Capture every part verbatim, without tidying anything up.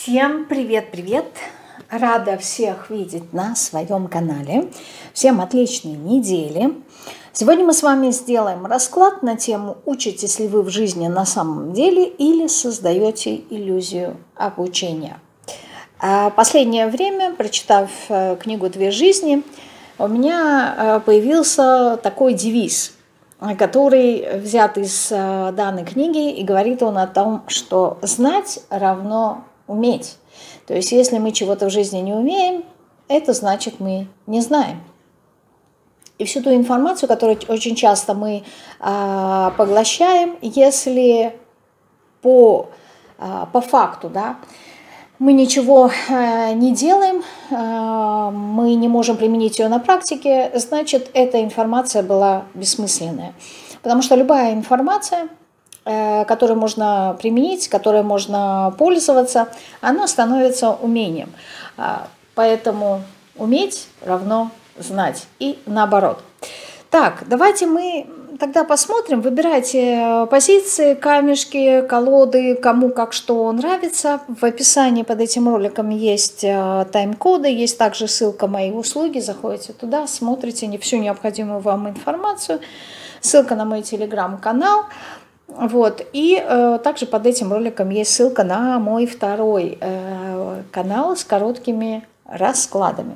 Всем привет-привет! Рада всех видеть на своем канале. Всем отличной недели. Сегодня мы с вами сделаем расклад на тему «Учитесь ли вы в жизни на самом деле или создаете иллюзию обучения?». Последнее время, прочитав книгу «Две жизни», у меня появился такой девиз, который взят из данной книги, и говорит он о том, что знать равно уметь. То есть, если мы чего-то в жизни не умеем, это значит, мы не знаем. И всю ту информацию, которую очень часто мы а, поглощаем, если по, а, по факту, да, мы ничего а, не делаем, а, мы не можем применить ее на практике, значит, эта информация была бессмысленная. Потому что любая информация, которую можно применить, которой можно пользоваться, оно становится умением. Поэтому уметь равно знать и наоборот. Так, давайте мы тогда посмотрим, выбирайте позиции, камешки, колоды, кому как что нравится. В описании под этим роликом есть тайм-коды, есть также ссылка «Мои услуги». Заходите туда, смотрите не всю необходимую вам информацию. Ссылка на мой телеграм-канал. Вот. И э, также под этим роликом есть ссылка на мой второй э, канал с короткими раскладами.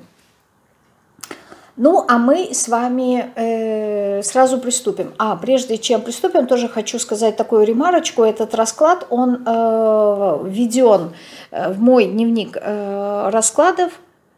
Ну, а мы с вами э, сразу приступим. А, прежде чем приступим, тоже хочу сказать такую ремарочку. Этот расклад, он э, введен в мой дневник э, раскладов.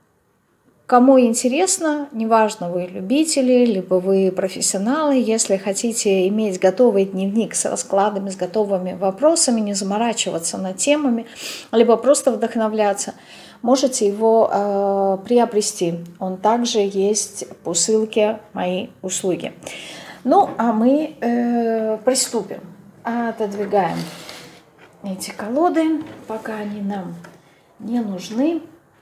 Кому интересно, неважно, вы любители, либо вы профессионалы, если хотите иметь готовый дневник с раскладами, с готовыми вопросами, не заморачиваться над темами, либо просто вдохновляться, можете его э, приобрести. Он также есть по ссылке «Мои услуги». Ну, а мы э, приступим. Отодвигаем эти колоды, пока они нам не нужны.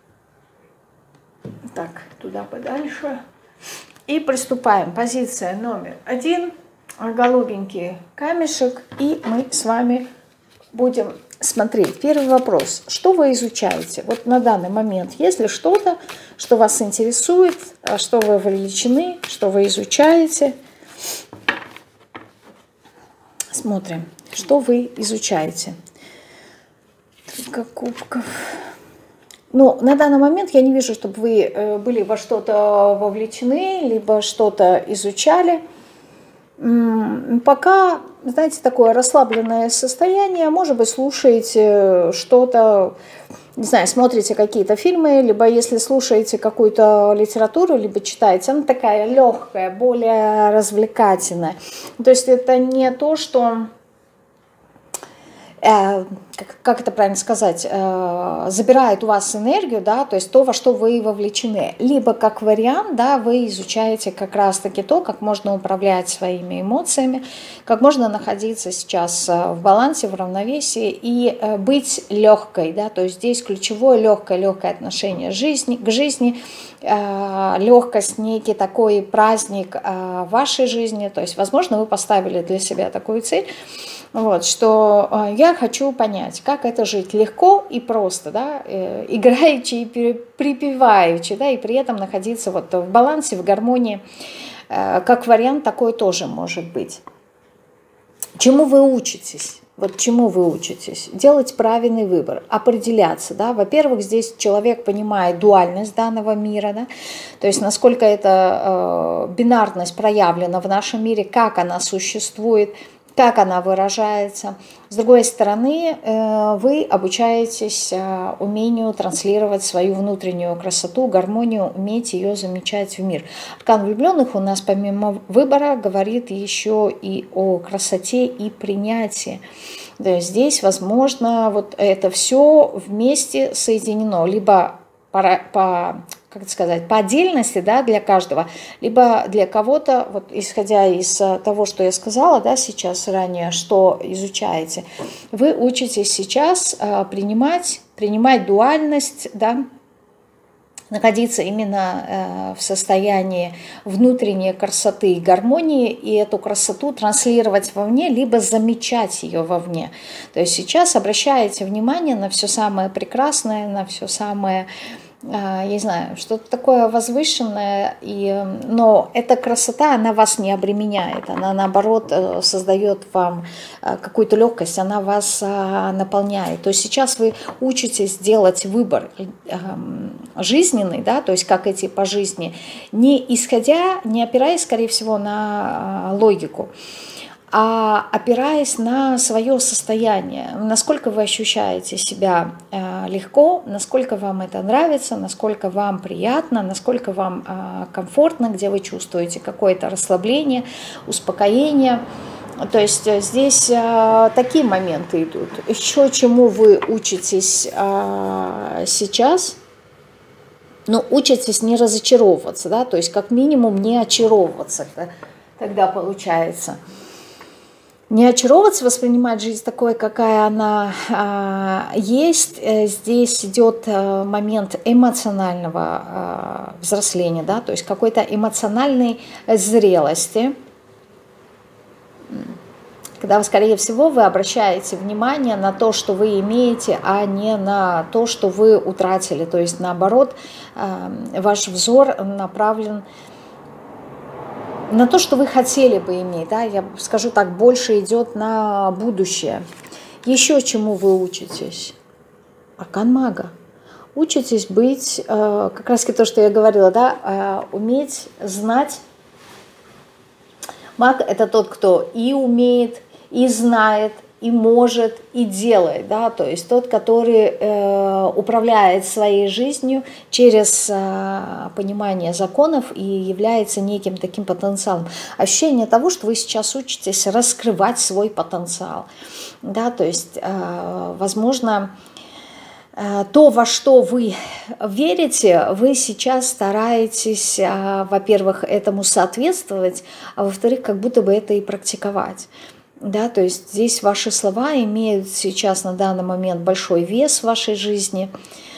Так, туда подальше. И приступаем. Позиция номер один. Голубенький камешек. И мы с вами будем смотреть. Первый вопрос. Что вы изучаете? Вот на данный момент, есть ли что-то, что вас интересует, что вы вовлечены, что вы изучаете? Смотрим, что вы изучаете. Тройка кубков. Ну, на данный момент я не вижу, чтобы вы были во что-то вовлечены, либо что-то изучали. Пока, знаете, такое расслабленное состояние, может быть, слушаете что-то, не знаю, смотрите какие-то фильмы, либо если слушаете какую-то литературу, либо читаете, она такая легкая, более развлекательная. То есть это не то, что... Как, как это правильно сказать, э, забирает у вас энергию, да, то есть то, во что вы вовлечены. Либо как вариант, да, вы изучаете как раз-таки то, как можно управлять своими эмоциями, как можно находиться сейчас в балансе, в равновесии и э, быть легкой, да, то есть здесь ключевое легкое, легкое отношение жизни, к жизни, э, легкость, некий такой праздник э, в вашей жизни, то есть, возможно, вы поставили для себя такую цель, вот, что э, я хочу понять, как это жить легко и просто, да, э, играючи и припеваючи, да, и при этом находиться вот в балансе, в гармонии, э, как вариант такой тоже может быть. Чему вы учитесь? Вот чему вы учитесь? Делать правильный выбор, определяться, да. Во-первых, здесь человек понимает дуальность данного мира, да, то есть насколько эта э, бинарность проявлена в нашем мире, как она существует, как она выражается. С другой стороны, вы обучаетесь умению транслировать свою внутреннюю красоту, гармонию, уметь ее замечать в мир. Аркан влюбленных у нас помимо выбора говорит еще и о красоте и принятии. То есть здесь, возможно, вот это все вместе соединено, либо по, по как это сказать, по отдельности, да, для каждого, либо для кого-то, вот исходя из того, что я сказала, да, сейчас ранее, что изучаете, вы учитесь сейчас принимать, принимать дуальность, да, находиться именно в состоянии внутренней красоты и гармонии, и эту красоту транслировать вовне, либо замечать ее вовне. То есть сейчас обращаете внимание на все самое прекрасное, на все самое, я не знаю, что-то такое возвышенное, и, но эта красота, она вас не обременяет, она наоборот создает вам какую-то легкость, она вас наполняет. То есть сейчас вы учитесь делать выбор жизненный, да, то есть как идти по жизни, не исходя, не опираясь, скорее всего, на логику, а опираясь на свое состояние, насколько вы ощущаете себя э, легко, насколько вам это нравится, насколько вам приятно, насколько вам э, комфортно, где вы чувствуете какое-то расслабление, успокоение. То есть здесь э, такие моменты идут. Еще чему вы учитесь э, сейчас, ну, учитесь не разочаровываться, да, то есть как минимум не очаровываться, тогда получается. Не очаровываться, воспринимать жизнь такой, какая она а, есть. Здесь идет а, момент эмоционального а, взросления, да, то есть какой-то эмоциональной зрелости, когда, скорее всего, вы обращаете внимание на то, что вы имеете, а не на то, что вы утратили. То есть, наоборот, а, ваш взор направлен на то, что вы хотели бы иметь, да, я скажу так, больше идет на будущее. Еще чему вы учитесь? Аркан мага. Учитесь быть, э, как раз то, что я говорила, да, э, уметь знать. Маг – это тот, кто и умеет, и знает, и может, и делает, да, то есть тот, который э, управляет своей жизнью через э, понимание законов и является неким таким потенциалом. Ощущение того, что вы сейчас учитесь раскрывать свой потенциал, да, то есть, э, возможно, э, то, во что вы верите, вы сейчас стараетесь, э, во-первых, этому соответствовать, а во-вторых, как будто бы это и практиковать. Да, то есть здесь ваши слова имеют сейчас на данный момент большой вес в вашей жизни.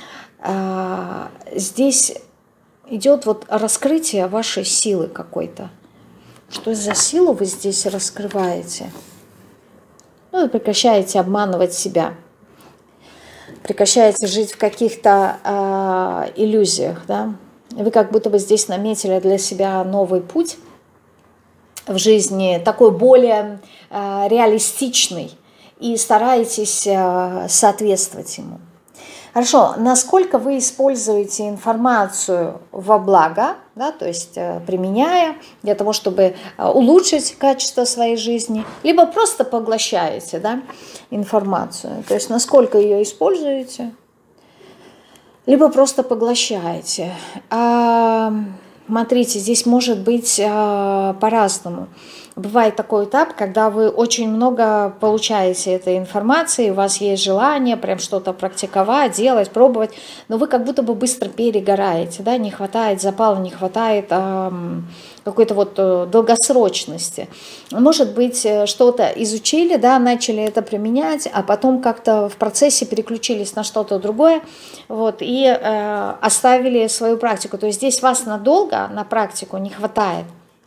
Здесь идет вот раскрытие вашей силы какой-то. Что за силу вы здесь раскрываете? Ну, вы прекращаете обманывать себя. Прекращаете жить в каких-то э, иллюзиях. Да? Вы как будто бы здесь наметили для себя новый путь в жизни, такой более э, реалистичный, и стараетесь э, соответствовать ему. Хорошо, насколько вы используете информацию во благо, да, то есть э, применяя для того, чтобы э, улучшить качество своей жизни, либо просто поглощаете, да, информацию, то есть насколько ее используете, либо просто поглощаете. А, смотрите, здесь может быть э, по-разному. Бывает такой этап, когда вы очень много получаете этой информации, у вас есть желание прям что-то практиковать, делать, пробовать, но вы как будто бы быстро перегораете, да, не хватает запала, не хватает э, какой-то вот долгосрочности. Может быть, что-то изучили, да, начали это применять, а потом как-то в процессе переключились на что-то другое, вот, и э, оставили свою практику. То есть здесь вас надолго на практику не хватает.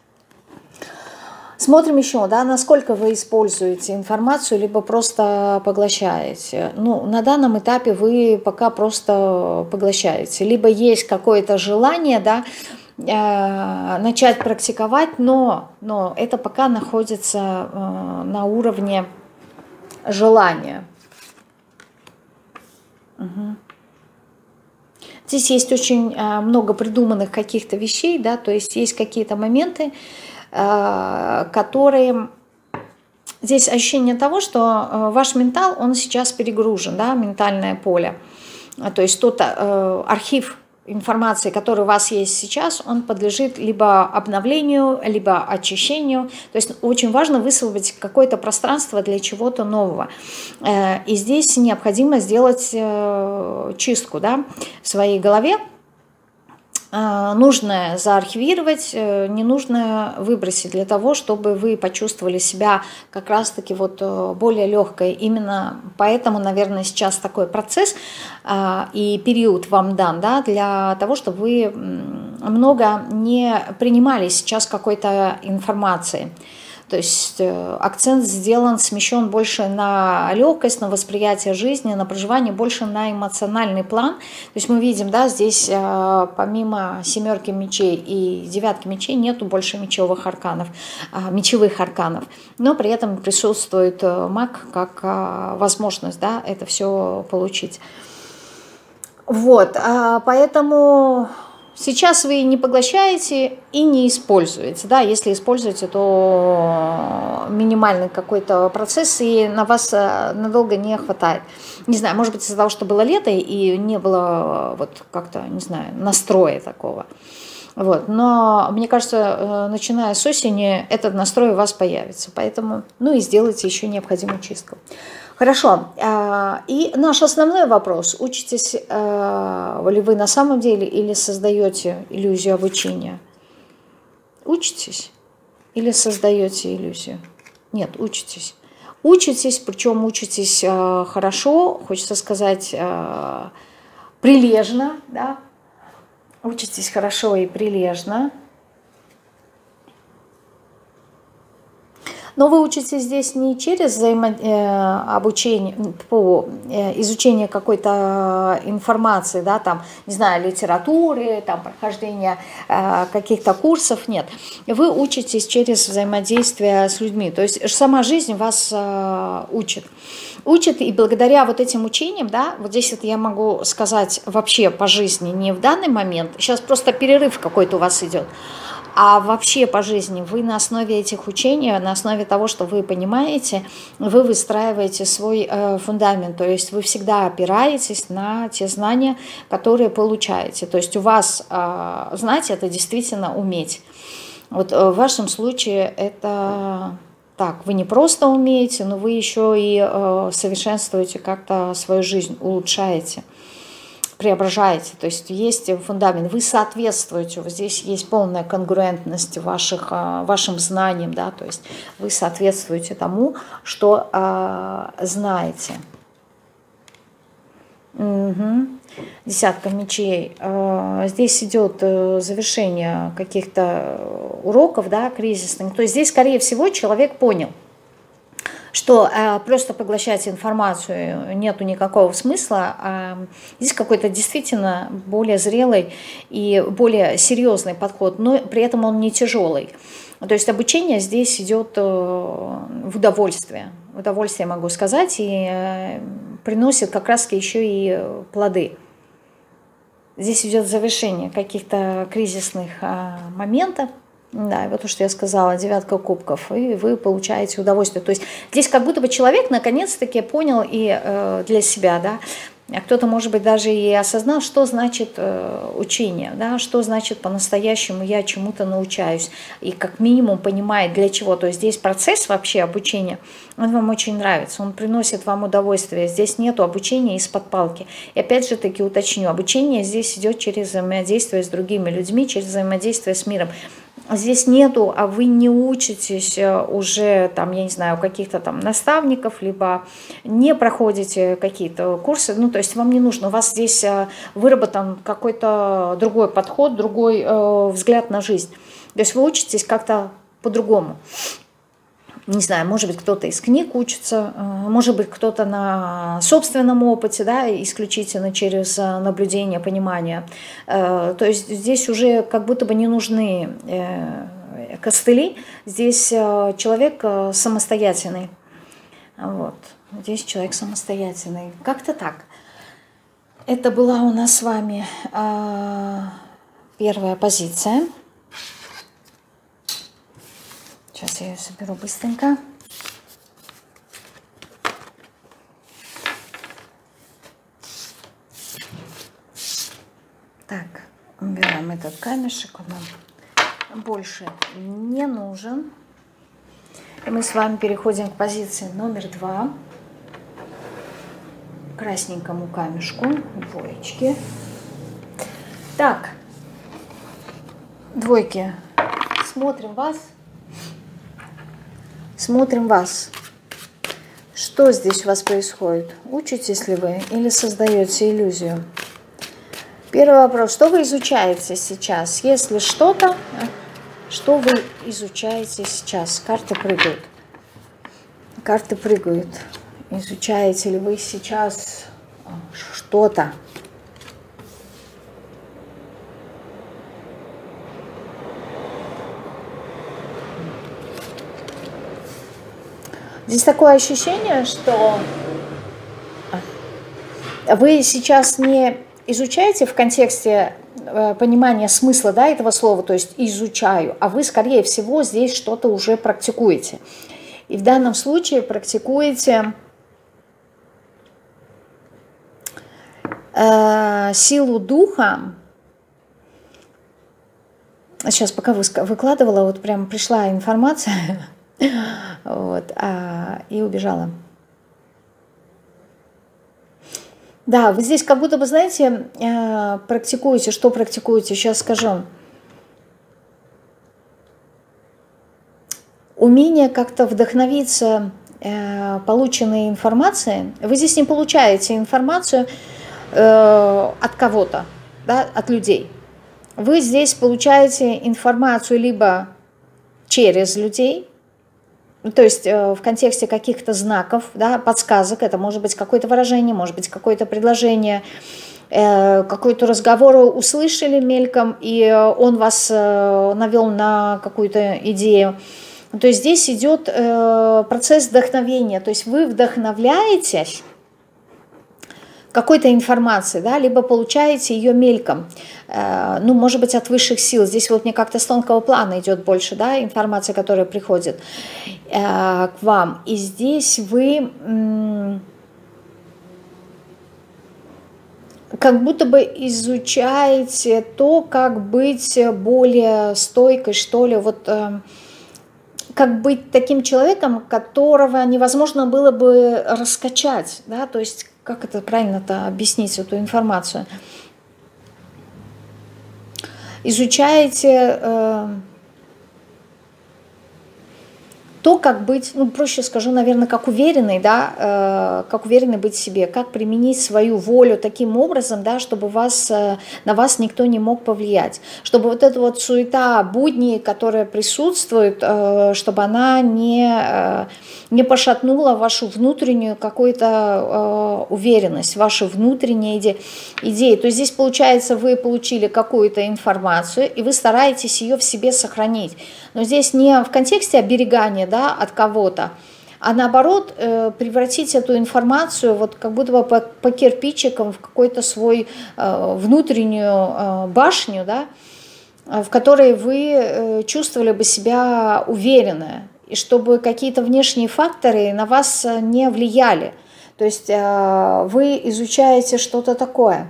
Смотрим еще, да, насколько вы используете информацию, либо просто поглощаете. Ну, на данном этапе вы пока просто поглощаете. Либо есть какое-то желание, да, э, начать практиковать, но, но это пока находится э, на уровне желания. Угу. Здесь есть очень э, много придуманных каких-то вещей, да, то есть есть какие-то моменты, которые... Здесь ощущение того, что ваш ментал, он сейчас перегружен, да, ментальное поле. То есть тот э, архив информации, который у вас есть сейчас, он подлежит либо обновлению, либо очищению. То есть очень важно высвободить какое-то пространство для чего-то нового. Э, и здесь необходимо сделать э, чистку, да, в своей голове. нужное заархивировать, ненужное выбросить для того, чтобы вы почувствовали себя как раз-таки вот более легкой. Именно поэтому, наверное, сейчас такой процесс и период вам дан, да, для того, чтобы вы много не принимали сейчас какой-то информации. То есть акцент сделан, смещен больше на легкость, на восприятие жизни, на проживание, больше на эмоциональный план. То есть мы видим, да, здесь помимо семерки мечей и девятки мечей нету больше мечевых арканов, мечевых арканов. Но при этом присутствует маг как возможность, да, это все получить. Вот, поэтому... Сейчас вы не поглощаете и не используете. Да? Если используете, то минимальный какой-то процесс, и на вас надолго не хватает. Не знаю, может быть, из-за того, что было лето, и не было вот как-то, не знаю, настроя такого. Вот. Но мне кажется, начиная с осени, этот настрой у вас появится. Поэтому, ну и сделайте еще необходимую чистку. Хорошо. И наш основной вопрос. Учитесь ли вы на самом деле или создаете иллюзию обучения? Учитесь или создаете иллюзию? Нет, учитесь. Учитесь, причем учитесь хорошо, хочется сказать, прилежно, да? Учитесь хорошо и прилежно. Но вы учитесь здесь не через взаимообучение, по изучению какой-то информации, да, там, не знаю, литературы, там, прохождение каких-то курсов, нет. Вы учитесь через взаимодействие с людьми, то есть сама жизнь вас учит. Учит, и благодаря вот этим учениям, да, вот здесь вот я могу сказать вообще по жизни, не в данный момент, сейчас просто перерыв какой-то у вас идет, а вообще по жизни вы на основе этих учений, на основе того, что вы понимаете, вы выстраиваете свой э, фундамент, то есть вы всегда опираетесь на те знания, которые получаете. То есть у вас, э, знать, это действительно уметь. Вот э, в вашем случае это так, вы не просто умеете, но вы еще и э, совершенствуете как-то свою жизнь, улучшаете, преображаете, то есть есть фундамент, вы соответствуете, вот здесь есть полная конгруентность ваших, вашим знаниям, да, то есть вы соответствуете тому, что э, знаете. Угу. Десятка мечей. Э, здесь идет завершение каких-то уроков, да, кризисных, то есть здесь, скорее всего, человек понял, что э, просто поглощать информацию нету никакого смысла, а здесь какой-то действительно более зрелый и более серьезный подход, но при этом он не тяжелый. То есть обучение здесь идет э, в удовольствие, в удовольствие могу сказать, и э, приносит как раз еще и плоды. Здесь идет завершение каких-то кризисных э, моментов. Да, и вот то, что я сказала, девятка кубков, и вы получаете удовольствие. То есть здесь как будто бы человек наконец-таки понял и э, для себя, да, а кто-то, может быть, даже и осознал, что значит э, учение, да, что значит по-настоящему я чему-то научаюсь, и как минимум понимает для чего. То есть здесь процесс вообще обучения, он вам очень нравится, он приносит вам удовольствие. Здесь нету обучения из-под палки. И опять же таки уточню, обучение здесь идет через взаимодействие с другими людьми, через взаимодействие с миром. Здесь нету, а вы не учитесь уже, там, я не знаю, у каких-то там наставников, либо не проходите какие-то курсы, ну, то есть вам не нужно, у вас здесь выработан какой-то другой подход, другой э, взгляд на жизнь. То есть вы учитесь как-то по-другому. Не знаю, может быть, кто-то из книг учится, может быть, кто-то на собственном опыте, да, исключительно через наблюдение, понимание. То есть здесь уже как будто бы не нужны костыли, здесь человек самостоятельный. Вот. Здесь человек самостоятельный. Как-то так. Это была у нас с вами первая позиция. Сейчас я ее соберу быстренько. Так, убираем этот камешек, он нам больше не нужен. И мы с вами переходим к позиции номер два. Красненькому камешку, двоечки. Так, Двойки. Смотрим вас. Смотрим вас. Что здесь у вас происходит? Учитесь ли вы или создаете иллюзию? Первый вопрос. Что вы изучаете сейчас? Если что-то, что вы изучаете сейчас? Карты прыгают. Карты прыгают. Изучаете ли вы сейчас что-то? Здесь такое ощущение, что вы сейчас не изучаете в контексте э, понимания смысла, да, этого слова, то есть изучаю, а вы, скорее всего, здесь что-то уже практикуете. И в данном случае практикуете э, силу духа. Сейчас, пока вы выкладывала, вот прям пришла информация, вот, а, и убежала. Да, вы здесь как будто бы, знаете, э, практикуете, что практикуете, сейчас скажу. Умение как-то вдохновиться э, полученной информацией. Вы здесь не получаете информацию э, от кого-то, да, от людей. Вы здесь получаете информацию либо через людей, то есть э, в контексте каких-то знаков, да, подсказок, это может быть какое-то выражение, может быть какое-то предложение, э, какой-то разговор услышали мельком, и он вас э, навел на какую-то идею. То есть здесь идет э, процесс вдохновения, то есть вы вдохновляетесь какой-то информацией, да, либо получаете ее мельком, э, ну, может быть, от высших сил. Здесь вот мне как-то с тонкого плана идет больше, да, информация, которая приходит э, к вам. И здесь вы м, как будто бы изучаете то, как быть более стойкой, что ли, вот э, как быть таким человеком, которого невозможно было бы раскачать, да, то есть как это правильно-то объяснить, эту информацию? Изучаете э, то, как быть, ну, проще скажу, наверное, как уверенный, да, э, как уверенный быть в себе, как применить свою волю таким образом, да, чтобы вас, э, на вас никто не мог повлиять, чтобы вот эта вот суета будни, которая присутствует, э, чтобы она не, э, не пошатнула вашу внутреннюю какую-то э, уверенность, ваши внутренние иде идеи. То есть здесь, получается, вы получили какую-то информацию, и вы стараетесь ее в себе сохранить. Но здесь не в контексте оберегания, да, от кого-то, а наоборот э, превратить эту информацию вот как будто бы по, по кирпичикам в какой-то свой э, внутреннюю э, башню, да, в которой вы э, чувствовали бы себя уверенно, и чтобы какие-то внешние факторы на вас не влияли. То есть э, вы изучаете что-то такое.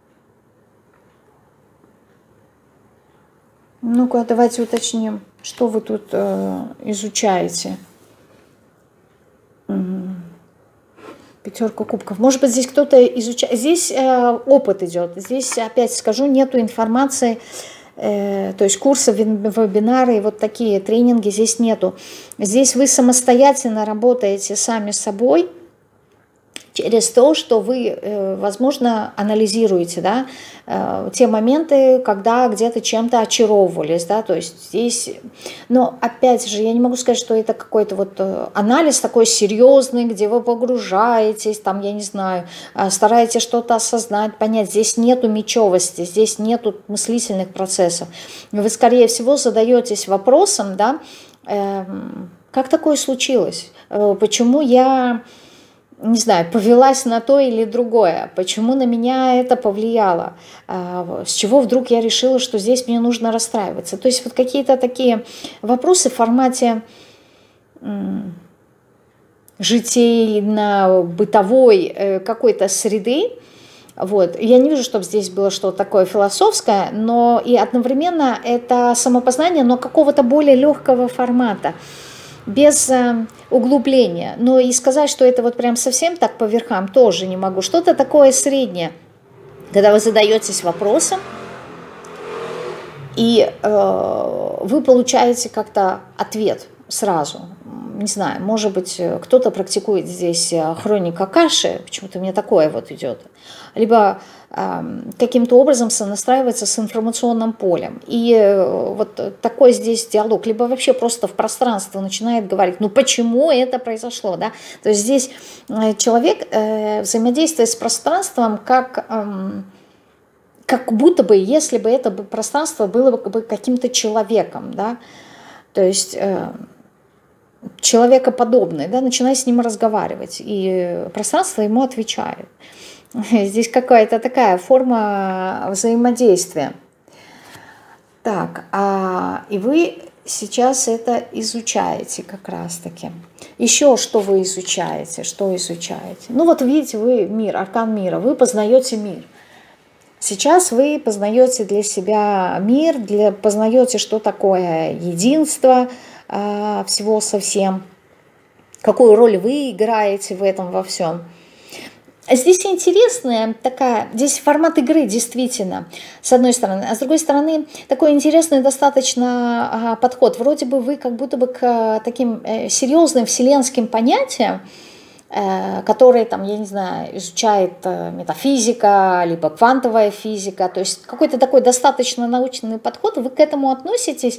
Ну-ка, давайте уточним, что вы тут э, изучаете. Угу. Пятерка кубков. Может быть, здесь кто-то изучает. Здесь э, опыт идет. Здесь, опять скажу, нету информации, э, то есть курсы, вебинары, вот такие тренинги здесь нету. Здесь вы самостоятельно работаете сами с собой, через то, что вы, возможно, анализируете, да, те моменты, когда где-то чем-то очаровывались, да, то есть здесь, но опять же, я не могу сказать, что это какой-то вот анализ такой серьезный, где вы погружаетесь, там, я не знаю, стараетесь что-то осознать, понять, здесь нету мечевости, здесь нету мыслительных процессов. Вы, скорее всего, задаетесь вопросом, да, как такое случилось, почему я... не знаю, повелась на то или другое, почему на меня это повлияло, с чего вдруг я решила, что здесь мне нужно расстраиваться. То есть вот какие-то такие вопросы в формате житейно-бытовой какой-то среды. Вот. Я не вижу, чтобы здесь было что-то такое философское, но и одновременно это самопознание, но какого-то более легкого формата, без э, углубления. Но и сказать, что это вот прям совсем так по верхам, тоже не могу. Что-то такое среднее, когда вы задаетесь вопросом, И э, вы получаете как-то ответ сразу. Не знаю, может быть, кто-то практикует здесь хроника Акаши, почему-то мне такое вот идет. Либо э, каким-то образом сонастраивается с информационным полем. И э, вот такой здесь диалог. Либо вообще просто в пространство начинает говорить, ну почему это произошло, да? То есть здесь человек э, взаимодействует с пространством как... Э, как будто бы, если бы это пространство было бы каким-то человеком, да, то есть э, человекоподобный, да, начинает с ним разговаривать, и пространство ему отвечает. Здесь какая-то такая форма взаимодействия. Так, а, и вы сейчас это изучаете как раз-таки. Еще что вы изучаете, что изучаете? Ну вот видите, вы мир, аркан мира, вы познаете мир. Сейчас вы познаете для себя мир, для, познаете, что такое единство э, всего со всем, какую роль вы играете в этом во всем. Здесь интересная такая, здесь формат игры действительно, с одной стороны, а с другой стороны такой интересный достаточно э, подход. Вроде бы вы как будто бы к таким э, серьезным вселенским понятиям, который, там, я не знаю, изучает метафизика, либо квантовая физика, то есть какой-то такой достаточно научный подход, вы к этому относитесь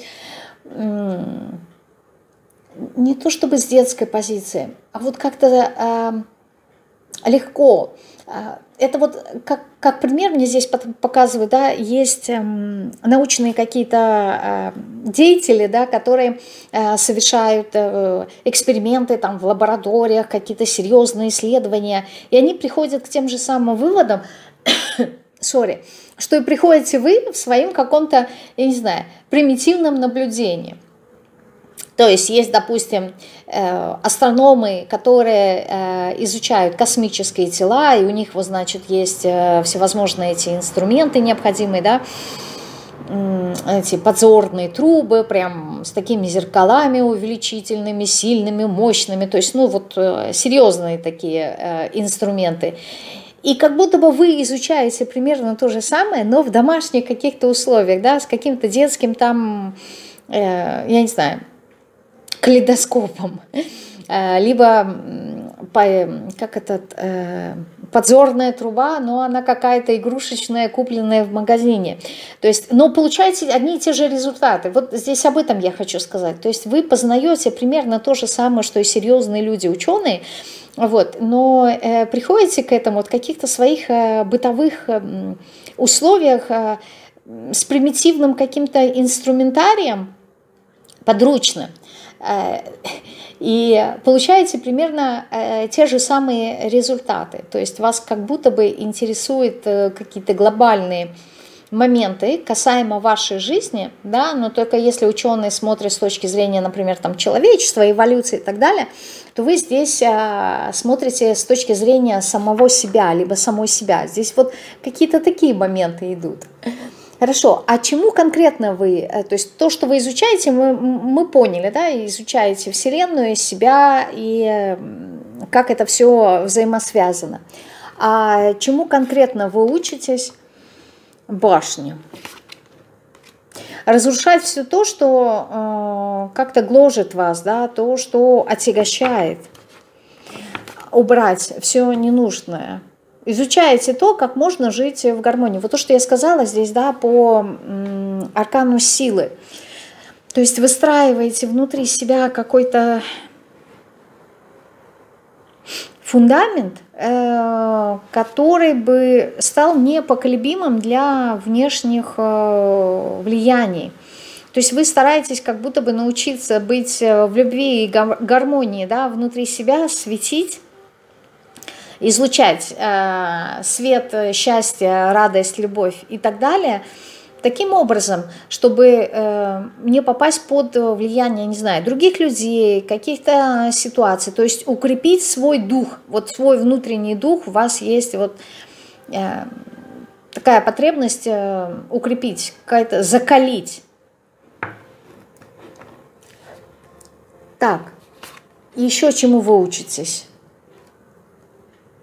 не то чтобы с детской позиции, а вот как-то легко. Это вот как, как пример мне здесь показывает, да, есть эм, научные какие-то э, деятели, да, которые э, совершают э, эксперименты там, в лабораториях, какие-то серьезные исследования, и они приходят к тем же самым выводам, sorry, что и приходите вы в своем каком-то, я не знаю, примитивном наблюдении. То есть есть, допустим, астрономы, которые изучают космические тела, и у них, вот, значит, есть всевозможные эти инструменты необходимые, да, эти подзорные трубы, прям с такими зеркалами увеличительными, сильными, мощными, то есть, ну, вот серьезные такие инструменты. И как будто бы вы изучаете примерно то же самое, но в домашних каких-то условиях, да, с каким-то детским там, я не знаю, калейдоскопом, либо как этот, подзорная труба, но она какая-то игрушечная, купленная в магазине. То есть, но получаете одни и те же результаты. Вот здесь об этом я хочу сказать. То есть вы познаете примерно то же самое, что и серьезные люди, ученые, вот, но э, приходите к этому в каких-то своих э, бытовых э, условиях э, с примитивным каким-то инструментарием, подручным. И получаете примерно э, те же самые результаты. То есть вас как будто бы интересуют э, какие-то глобальные моменты касаемо вашей жизни, да, но только если ученые смотрят с точки зрения, например, там, человечества, эволюции и так далее, то вы здесь э, смотрите с точки зрения самого себя, либо самой себя. Здесь вот какие-то такие моменты идут. Хорошо, а чему конкретно вы, то есть то, что вы изучаете, мы, мы поняли, да, изучаете Вселенную, себя и как это все взаимосвязано. А чему конкретно вы учитесь? Башни. Разрушать все то, что э, как-то гложет вас, да, то, что отягощает. Убрать все ненужное. Изучаете то, как можно жить в гармонии. Вот то, что я сказала здесь, да, по м, аркану силы. То есть выстраиваете внутри себя какой-то фундамент, э, который бы стал непоколебимым для внешних э, влияний. То есть вы стараетесь как будто бы научиться быть в любви и гармонии, да, внутри себя, светить, излучать э, свет, счастье, радость, любовь и так далее, таким образом, чтобы э, не попасть под влияние, не знаю, других людей, каких-то ситуаций, то есть укрепить свой дух, вот свой внутренний дух, у вас есть вот э, такая потребность э, укрепить, какая-то закалить. Так, еще чему вы учитесь?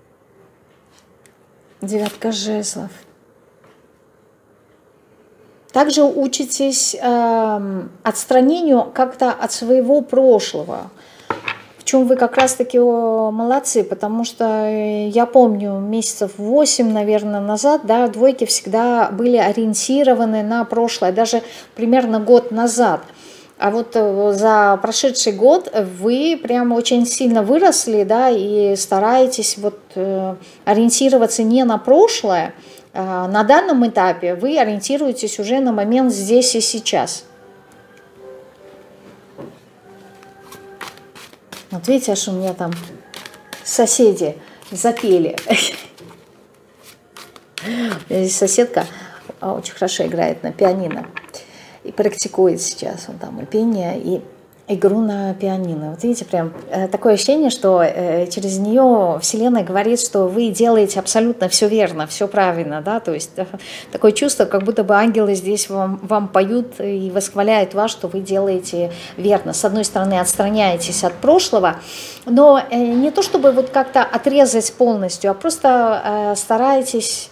Девятка жезлов. Также учитесь э, отстранению как-то от своего прошлого. В чем вы как раз-таки молодцы, потому что я помню месяцев восемь, наверное, назад, да, двойки всегда были ориентированы на прошлое, даже примерно год назад. А вот за прошедший год вы прямо очень сильно выросли, да, и стараетесь вот ориентироваться не на прошлое. На данном этапе вы ориентируетесь уже на момент здесь и сейчас. Вот видите, аж у меня там соседи запели. Здесь соседка очень хорошо играет на пианино и практикует сейчас он там и пение, и игру на пианино. Вот видите, прям такое ощущение, что через нее Вселенная говорит, что вы делаете абсолютно все верно, все правильно, да, то есть такое чувство, как будто бы ангелы здесь вам, вам поют и восхваляют вас, что вы делаете верно. С одной стороны, отстраняетесь от прошлого, но не то чтобы вот как-то отрезать полностью, а просто стараетесь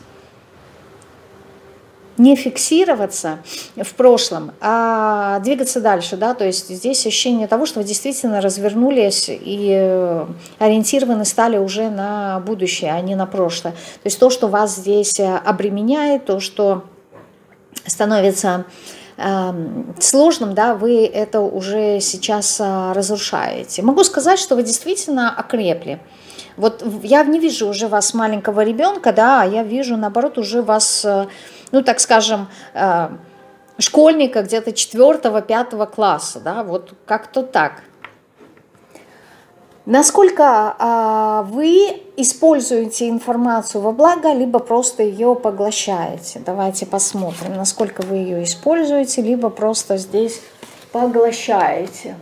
не фиксироваться в прошлом, а двигаться дальше, да, то есть здесь ощущение того, что вы действительно развернулись и ориентированы стали уже на будущее, а не на прошлое. То есть то, что вас здесь обременяет, то, что становится э, сложным, да, вы это уже сейчас разрушаете. Могу сказать, что вы действительно окрепли. Вот я не вижу уже вас маленького ребенка, да, а я вижу, наоборот, уже вас, ну, так скажем, школьника где-то четвертого-пятого класса, да, вот как-то так. Насколько а, вы используете информацию во благо, либо просто ее поглощаете? Давайте посмотрим, насколько вы ее используете, либо просто здесь поглощаете.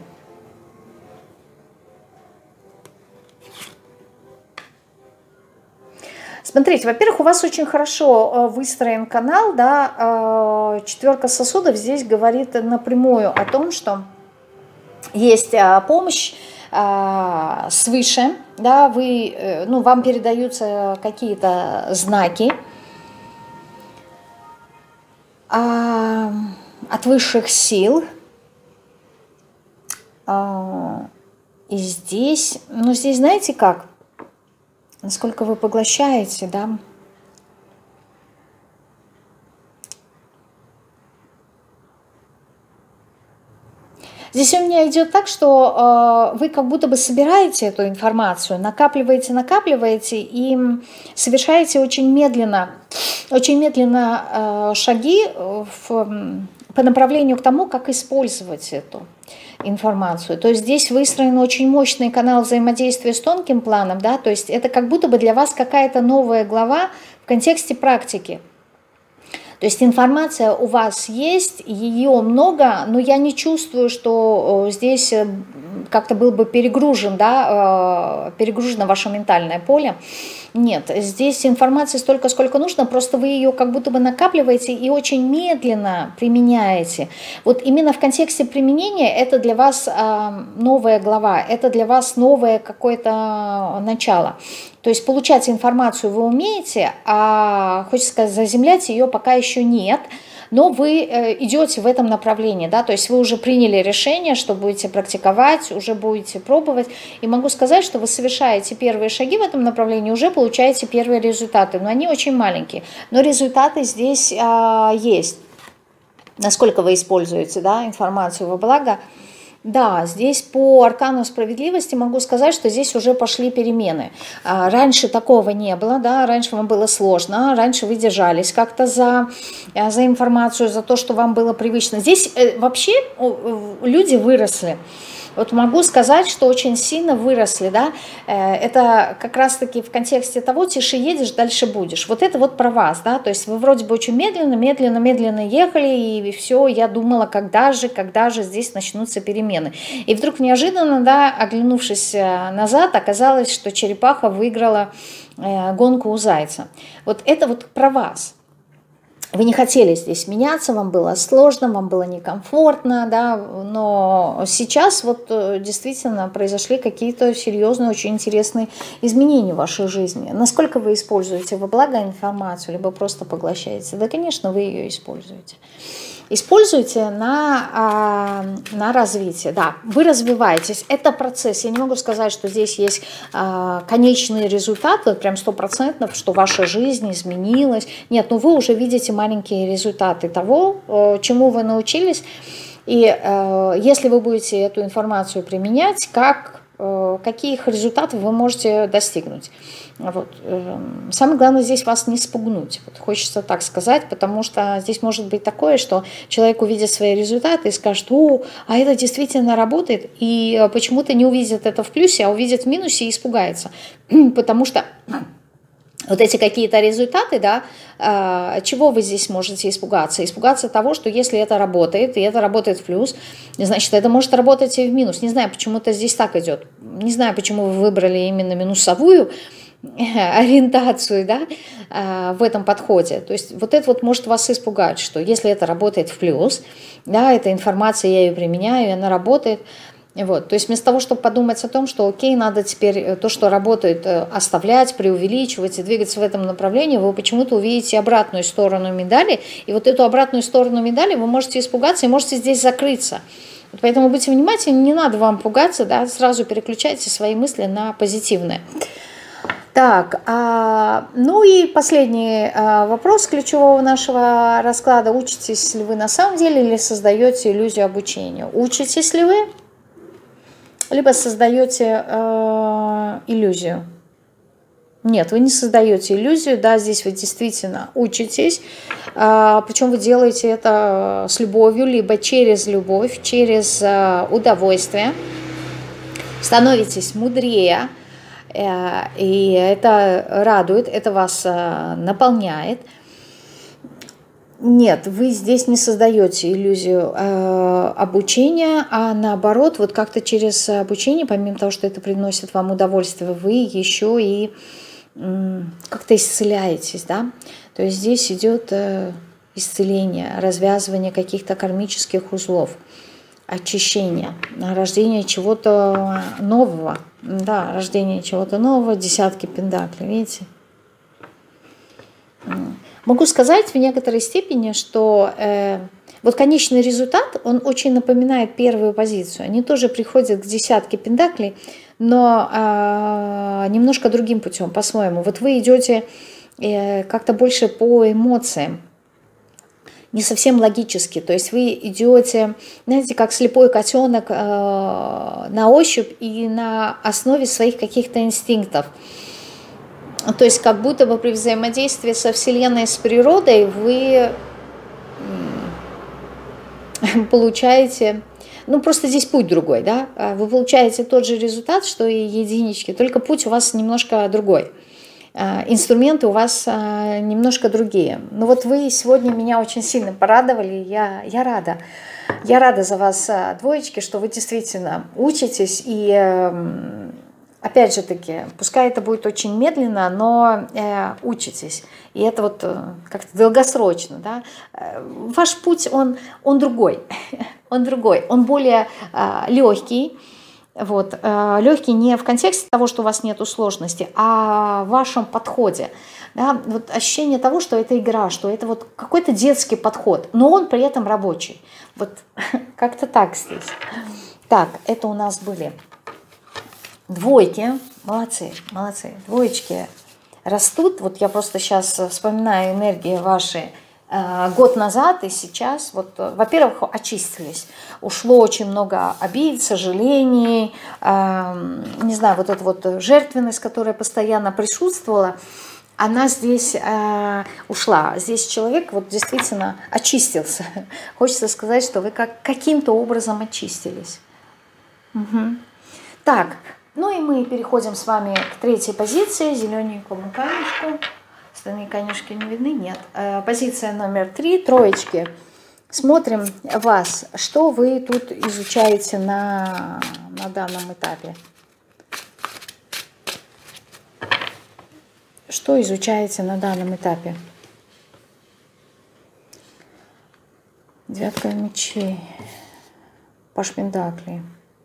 Смотрите, во-первых, у вас очень хорошо выстроен канал, да, четверка сосудов здесь говорит напрямую о том, что есть помощь свыше, да, вы, ну, вам передаются какие-то знаки от высших сил, и здесь, ну, здесь знаете как? Насколько вы поглощаете, да? Здесь у меня идет так, что э, вы как будто бы собираете эту информацию, накапливаете, накапливаете и совершаете очень медленно, очень медленно э, шаги в, по направлению к тому, как использовать эту информацию. То есть здесь выстроен очень мощный канал взаимодействия с тонким планом, да, то есть это как будто бы для вас какая-то новая глава в контексте практики. То есть информация у вас есть, ее много, но я не чувствую, что здесь как-то был бы перегружен, да, перегружено ваше ментальное поле. Нет, здесь информации столько, сколько нужно, просто вы ее как будто бы накапливаете и очень медленно применяете. Вот именно в контексте применения это для вас новая глава, это для вас новое какое-то начало. То есть получать информацию вы умеете, а, хочется сказать, заземлять ее пока еще нет, но вы идете в этом направлении, да, то есть вы уже приняли решение, что будете практиковать, уже будете пробовать, и могу сказать, что вы совершаете первые шаги в этом направлении, уже получаете первые результаты, но они очень маленькие, но результаты здесь а, есть. Насколько вы используете, да, информацию во благо? Да, здесь по аркану справедливости могу сказать, что здесь уже пошли перемены. Раньше такого не было, да, раньше вам было сложно, раньше вы держались как-то за, за информацию, за то, что вам было привычно. Здесь вообще люди выросли. Вот могу сказать, что очень сильно выросли, да, это как раз-таки в контексте того, тише едешь, дальше будешь. Вот это вот про вас, да, то есть вы вроде бы очень медленно, медленно, медленно ехали, и все, я думала, когда же, когда же здесь начнутся перемены. И вдруг неожиданно, да, оглянувшись назад, оказалось, что черепаха выиграла гонку у зайца. Вот это вот про вас. Вы не хотели здесь меняться, вам было сложно, вам было некомфортно, да, но сейчас вот действительно произошли какие-то серьезные, очень интересные изменения в вашей жизни. Насколько вы используете во благо информацию, либо просто поглощаете? Да, конечно, вы ее используете. Используйте на, на развитие. Да, вы развиваетесь. Это процесс. Я не могу сказать, что здесь есть конечный результат, вот прям стопроцентно, что ваша жизнь изменилась. Нет, но вы уже видите маленькие результаты того, чему вы научились. И если вы будете эту информацию применять, как, каких результатов вы можете достигнуть. Вот. Самое главное здесь вас не спугнуть, вот хочется так сказать, потому что здесь может быть такое, что человек увидит свои результаты и скажет: о, а это действительно работает, и почему-то не увидит это в плюсе, а увидит в минусе и испугается, потому что вот эти какие-то результаты, да, чего вы здесь можете испугаться? Испугаться того, что если это работает, и это работает в плюс, значит, это может работать и в минус. Не знаю, почему-то здесь так идет. Не знаю, почему вы выбрали именно минусовую ориентацию, да, в этом подходе. То есть вот это вот может вас испугать, что если это работает в плюс, да, эта информация, я ее применяю, и она работает. Вот. То есть вместо того, чтобы подумать о том, что окей, надо теперь то, что работает, оставлять, преувеличивать и двигаться в этом направлении, вы почему-то увидите обратную сторону медали, и вот эту обратную сторону медали вы можете испугаться и можете здесь закрыться. Поэтому будьте внимательны, не надо вам пугаться, да, сразу переключайте свои мысли на позитивные. Так, а, ну и последний а, вопрос ключевого нашего расклада. Учитесь ли вы на самом деле или создаете иллюзию обучения? Учитесь ли вы, либо создаете э, иллюзию? Нет, вы не создаете иллюзию, да, здесь вы действительно учитесь, э, причем вы делаете это с любовью, либо через любовь, через э, удовольствие, становитесь мудрее, э, и это радует, это вас э, наполняет. Нет, вы здесь не создаете иллюзию э, обучения, а наоборот, вот как-то через обучение, помимо того, что это приносит вам удовольствие, вы еще и э, как-то исцеляетесь, да? То есть здесь идет э, исцеление, развязывание каких-то кармических узлов, очищение, рождение чего-то нового, да, рождение чего-то нового, десятки пентаклей, видите? Могу сказать в некоторой степени, что э, вот конечный результат, он очень напоминает первую позицию. Они тоже приходят к десятке пентаклей, но э, немножко другим путем, по-своему. Вот вы идете э, как-то больше по эмоциям, не совсем логически. То есть вы идете, знаете, как слепой котенок э, на ощупь и на основе своих каких-то инстинктов. То есть как будто бы при взаимодействии со Вселенной, с природой вы получаете, ну просто здесь путь другой, да, вы получаете тот же результат, что и единички, только путь у вас немножко другой, инструменты у вас немножко другие. Но вот вы сегодня меня очень сильно порадовали, я, я рада, я рада за вас, двоечки, что вы действительно учитесь и... Опять же таки, пускай это будет очень медленно, но э, учитесь. И это вот э, как-то долгосрочно. Да? Э, ваш путь, он, он другой. Он другой. Он более э, легкий. Вот, э, легкий не в контексте того, что у вас нет сложности, а в вашем подходе. Да? Вот ощущение того, что это игра, что это вот какой-то детский подход, но он при этом рабочий. Вот как-то так здесь. Так, это у нас были... Двойки, молодцы, молодцы, двоечки растут. Вот я просто сейчас вспоминаю энергии ваши э, год назад и сейчас. Вот, во-первых, очистились. Ушло очень много обид, сожалений, э, не знаю, вот эта вот жертвенность, которая постоянно присутствовала, она здесь э, ушла. Здесь человек вот действительно очистился. Хочется сказать, что вы как, каким-то образом очистились. Угу. Так. Ну и мы переходим с вами к третьей позиции, зелененькому камешку. Остальные камешки не видны? Нет. Позиция номер три, троечки. Смотрим вас, что вы тут изучаете на, на данном этапе. Что изучаете на данном этапе? Девятка мечей. Паш Пентаклей.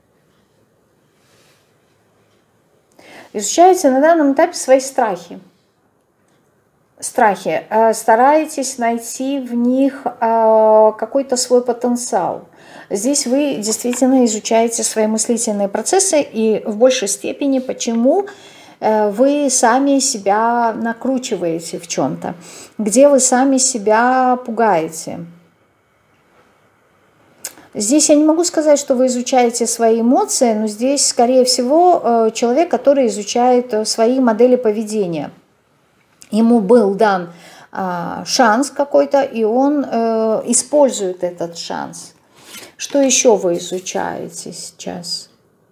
Изучаете на данном этапе свои страхи. Страхи. Стараетесь найти в них какой-то свой потенциал. Здесь вы действительно изучаете свои мыслительные процессы и в большей степени, почему вы сами себя накручиваете в чем-то, где вы сами себя пугаете. Здесь я не могу сказать, что вы изучаете свои эмоции, но здесь, скорее всего, человек, который изучает свои модели поведения. Ему был дан шанс какой-то, и он использует этот шанс. Что еще вы изучаете сейчас?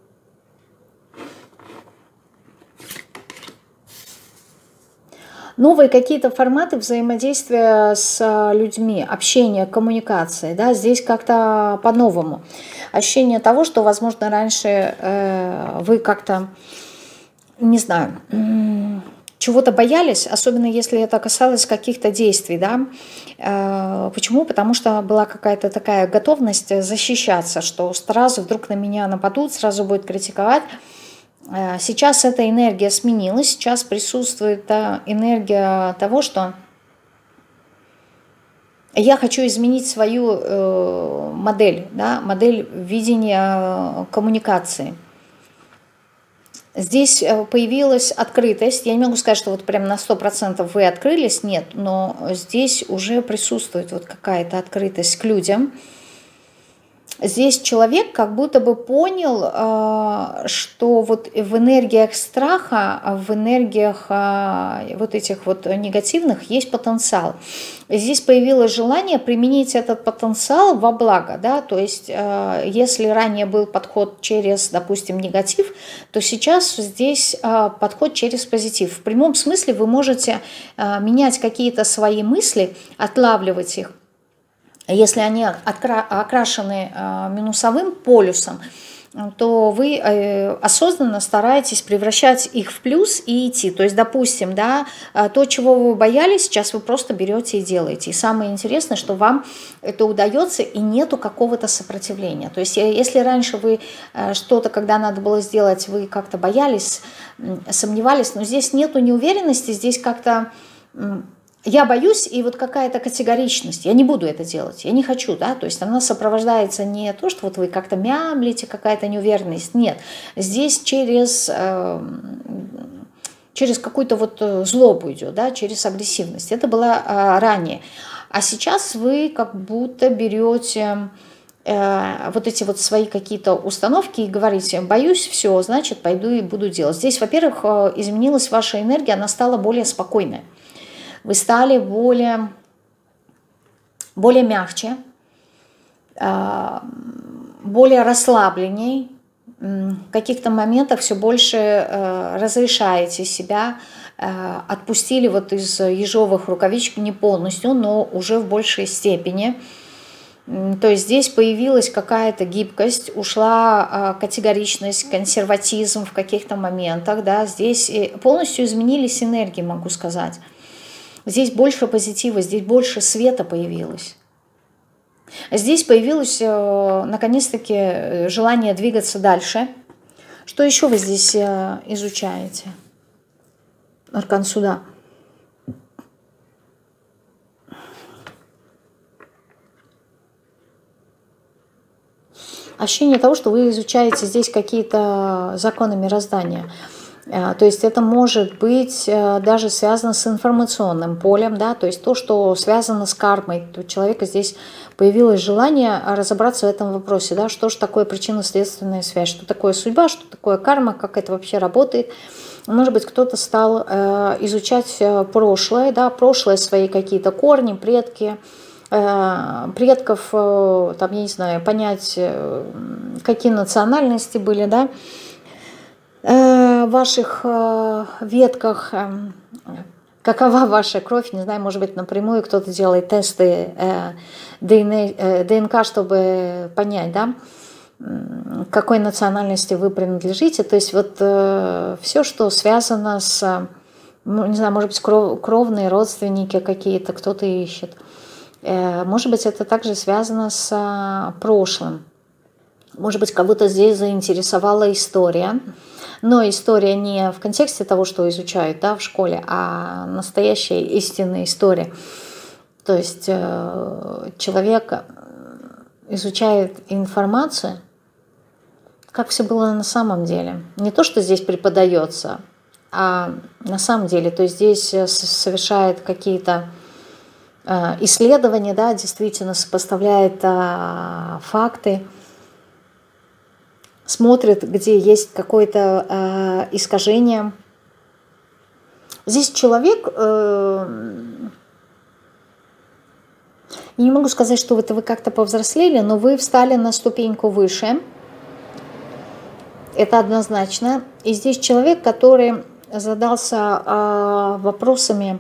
Новые какие-то форматы взаимодействия с людьми, общения, коммуникации. Да, здесь как-то по-новому. Ощущение того, что, возможно, раньше э, вы как-то, не знаю, чего-то боялись, особенно если это касалось каких-то действий. Да? Э, почему? Потому что была какая-то такая готовность защищаться, что сразу вдруг на меня нападут, сразу будут критиковать. Сейчас эта энергия сменилась, сейчас присутствует энергия того, что я хочу изменить свою э, модель, да, модель видения коммуникации. Здесь появилась открытость, я не могу сказать, что вот прям на сто процентов вы открылись, нет, но здесь уже присутствует вот какая-то открытость к людям. Здесь человек как будто бы понял, что вот в энергиях страха, в энергиях вот этих вот негативных есть потенциал. Здесь появилось желание применить этот потенциал во благо, да, то есть если ранее был подход через, допустим, негатив, то сейчас здесь подход через позитив. В прямом смысле вы можете менять какие-то свои мысли, отлавливать их. Если они окрашены минусовым полюсом, то вы осознанно стараетесь превращать их в плюс и идти. То есть, допустим, да, то, чего вы боялись, сейчас вы просто берете и делаете. И самое интересное, что вам это удается и нету какого-то сопротивления. То есть, если раньше вы что-то, когда надо было сделать, вы как-то боялись, сомневались, но здесь нету неуверенности, здесь как-то... Я боюсь, и вот какая-то категоричность, я не буду это делать, я не хочу, да, то есть она сопровождается не то, что вот вы как-то мямлите, какая-то неуверенность, нет, здесь через, э, через какую-то вот злобу идет, да, через агрессивность, это было э, ранее, а сейчас вы как будто берете э, вот эти вот свои какие-то установки и говорите, боюсь, все, значит, пойду и буду делать. Здесь, во-первых, изменилась ваша энергия, она стала более спокойной. Вы стали более, более мягче, более расслабленней, в каких-то моментах все больше разрешаете себя, отпустили вот из ежовых рукавичек не полностью, но уже в большей степени. То есть здесь появилась какая-то гибкость, ушла категоричность, консерватизм в каких-то моментах, да, здесь полностью изменились энергии, могу сказать. Здесь больше позитива, здесь больше света появилось. Здесь появилось, наконец-таки, желание двигаться дальше. Что еще вы здесь изучаете? Аркан суда. Ощущение того, что вы изучаете здесь какие-то законы мироздания. То есть это может быть даже связано с информационным полем, да, то есть то, что связано с кармой. У человека здесь появилось желание разобраться в этом вопросе, да, что же такое причинно-следственная связь, что такое судьба, что такое карма, как это вообще работает. Может быть, кто-то стал изучать прошлое, да, прошлое, свои какие-то корни, предки, предков, там, я не знаю, понять, какие национальности были, да, в ваших ветках, какова ваша кровь, не знаю, может быть, напрямую кто-то делает тесты ДНК, чтобы понять, да, к какой национальности вы принадлежите. То есть вот все, что связано с, ну, не знаю, может быть, кров, кровные родственники какие-то, кто-то ищет. Может быть, это также связано с прошлым. Может быть, кого-то здесь заинтересовала история. Но история не в контексте того, что изучают, да, в школе, а настоящая истинная история. То есть человек изучает информацию, как все было на самом деле. Не то, что здесь преподается, а на самом деле. То есть здесь совершает какие-то исследования, да, действительно сопоставляет факты, смотрит, где есть какое-то искажение. Здесь человек... Я не могу сказать, что это вы как-то повзрослели, но вы встали на ступеньку выше. Это однозначно. И здесь человек, который задался э, вопросами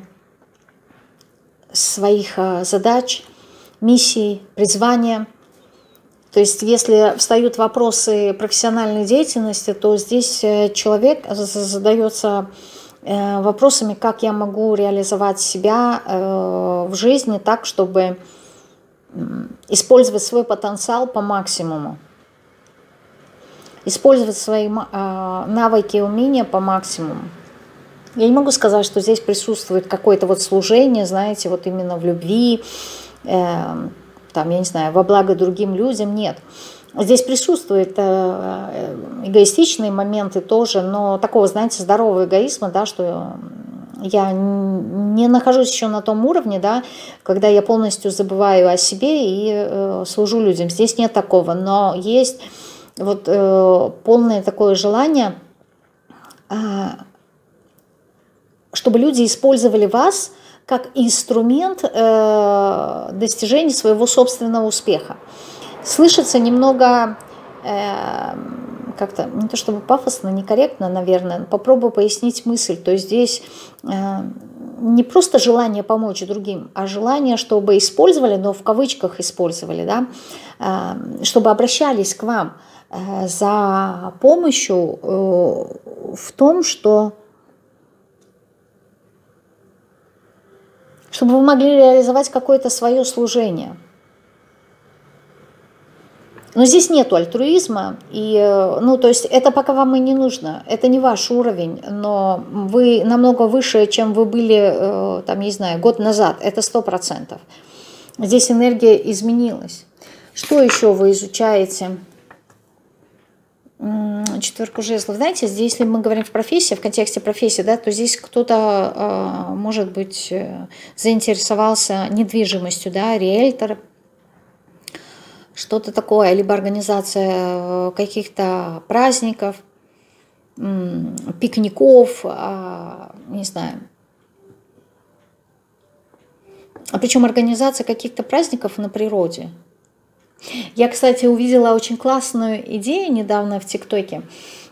своих э, задач, миссий, призвания. То есть если встают вопросы профессиональной деятельности, то здесь человек задается э, вопросами, как я могу реализовать себя э, в жизни так, чтобы использовать свой потенциал по максимуму, использовать свои навыки и умения по максимуму. Я не могу сказать, что здесь присутствует какое-то вот служение, знаете, вот именно в любви, э, там, я не знаю, во благо другим людям, нет. Здесь присутствуют э, эгоистичные моменты тоже, но такого, знаете, здорового эгоизма, да, что я не нахожусь еще на том уровне, да, когда я полностью забываю о себе и э, служу людям. Здесь нет такого, но есть вот э, полное такое желание, э, чтобы люди использовали вас как инструмент э, достижения своего собственного успеха. Слышится немного э, как-то, не то чтобы пафосно, некорректно, наверное, попробую пояснить мысль. То есть здесь э, не просто желание помочь другим, а желание, чтобы использовали, но в кавычках использовали, да, э, чтобы обращались к вам э, за помощью э, в том, что чтобы вы могли реализовать какое-то свое служение. Но здесь нету альтруизма, и, ну, то есть это пока вам и не нужно, это не ваш уровень, но вы намного выше, чем вы были, там, не знаю, год назад, это сто процентов. Здесь энергия изменилась. Что еще вы изучаете? Четверку жезлов. Знаете, здесь, если мы говорим в профессии, в контексте профессии, да, то здесь кто-то, может быть, заинтересовался недвижимостью, да, риэлтор, что-то такое, либо организация каких-то праздников, пикников, не знаю. А причем организация каких-то праздников на природе. Я, кстати, увидела очень классную идею недавно в ТикТоке.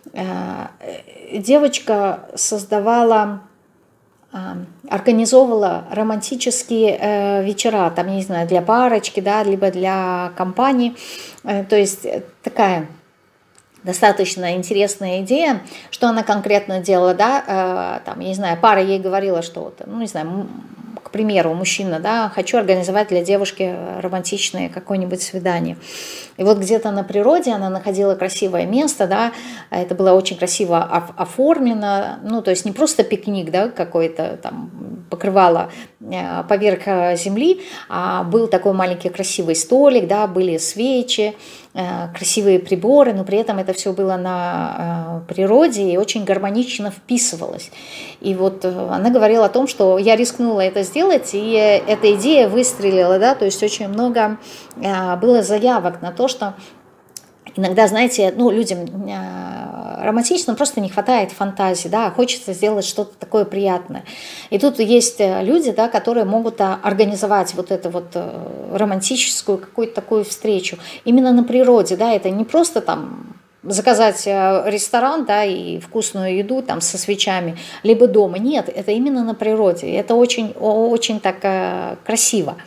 Девочка создавала, организовывала романтические вечера, там, я не знаю, для парочки, да, либо для компании. То есть такая достаточно интересная идея, что она конкретно делала, да, там, я не знаю, пара ей говорила, что вот, ну, не знаю, к примеру, мужчина, да, хочу организовать для девушки романтичное какое-нибудь свидание. И вот где-то на природе она находила красивое место, да, это было очень красиво оформлено, ну, то есть не просто пикник, да, какой-то там покрывало поверх земли, а был такой маленький красивый столик, да, были свечи, красивые приборы, но при этом это все было на природе и очень гармонично вписывалось. И вот она говорила о том, что я рискнула это сделать, и эта идея выстрелила, да, то есть очень много было заявок на то, что иногда, знаете, ну, людям романтично просто не хватает фантазии, да, хочется сделать что-то такое приятное. И тут есть люди, да, которые могут организовать вот эту вот романтическую какую-то такую встречу именно на природе, да, это не просто там заказать ресторан, да, и вкусную еду там со свечами, либо дома. Нет, это именно на природе. Это очень, очень так красиво.